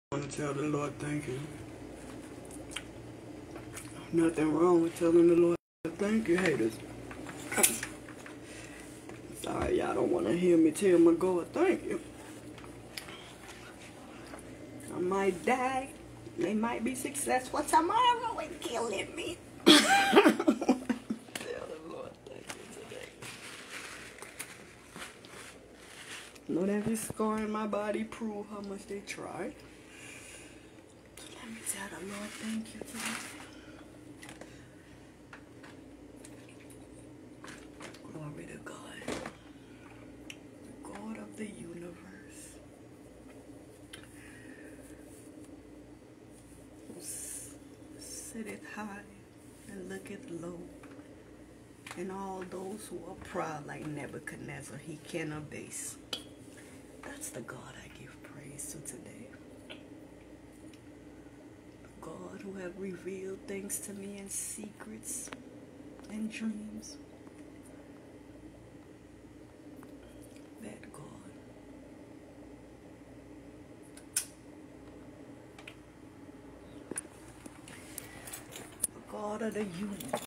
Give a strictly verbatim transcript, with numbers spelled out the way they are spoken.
I want to tell the Lord thank you. Nothing wrong with telling the Lord thank you, haters. Sorry, y'all don't want to hear me tell my God thank you. I might die. They might be successful tomorrow and killing me. Tell the Lord thank you today. Know that every scar in my body prove how much they tried. So let me tell the Lord thank you today. Glory to God. The God of the universe. Who sitteth high and looketh low. And all those who are proud like Nebuchadnezzar, he can abase. That's the God I give praise to today. The God who have revealed things to me in secrets and dreams. That God. The God of the universe.